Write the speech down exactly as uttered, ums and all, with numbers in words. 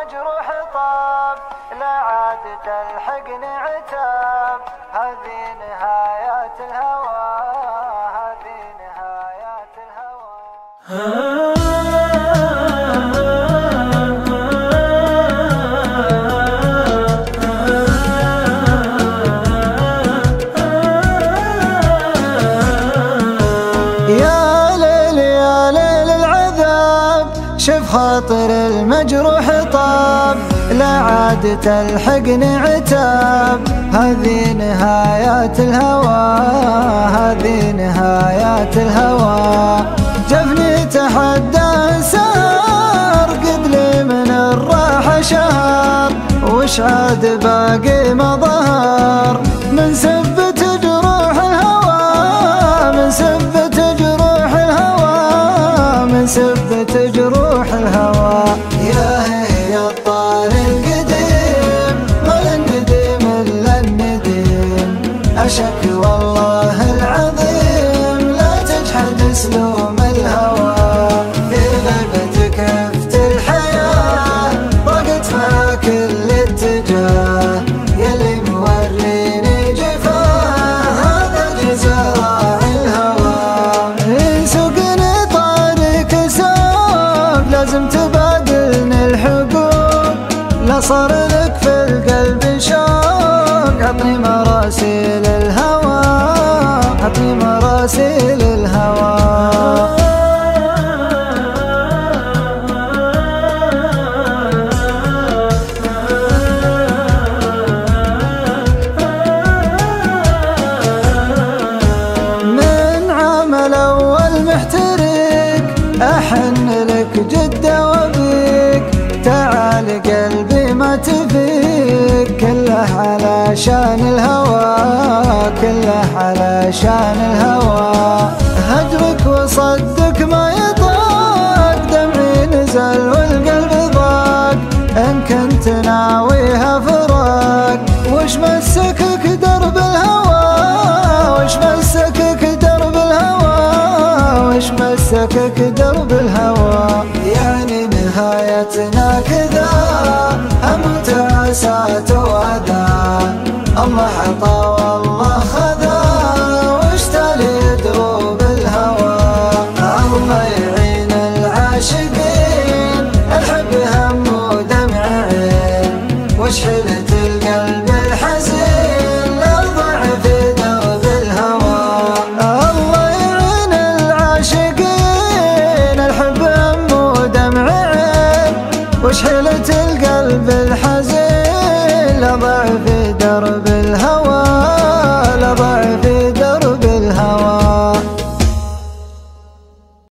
المجروح طاب، لا عاد تلحقني عتاب. هذه نهايات الهوى، هذه نهايات الهوى. شف خاطر المجروح طاب، لا عاد تلحقني عتاب. هذه نهايات الهوى، هذه نهايات الهوى. جفني تحدى سار، قد لي من الراحة شهر. وش عاد باقي ما ظهر من سبة جروح الهوى، من سبة جروح الهوى، من سبة جروح الهوى. يا هي الطال القديم، ما النديم الا النديم. اشك والله العظيم لا تجحد اسلوب الهوى. في غيبتك كفت الحياة، ضاقت معك كل اتجاه. يلي موريني جفاه، هذا جزاء راعي الهوى. إن سوقني طارق سوق، لازم تبادلني الحقوق. لا صار لك في القلب شوق، عطني مراسيل الهوى، عطني مراسيل الهوى. من عمل أول محترق، أحن لك جدة وبيك. تعال قلبي ما تفيك، كله علشان الهوى، كله علشان الهوى. هجرك وصدك ما يطاق، دمعي نزل والقلب ضاق. إن كنت ناويها فراق، وش مسكك درب الهوى، وش مسكك درب الهوى، وش مسكك درب الهوى. يعني نهايتنا كذا، هموت عسات وأذى. الله عطا والله خذا، وش تالي دروب الهوى. الله يعين العاشقين، الحب هم ودمع عين. وش حيلة القلب الحزين، لا ضعف درب الهوى. الله يعين العاشقين، الحب هم ودمع عين. وش حيلة القلب الحزين، لا ضعف درب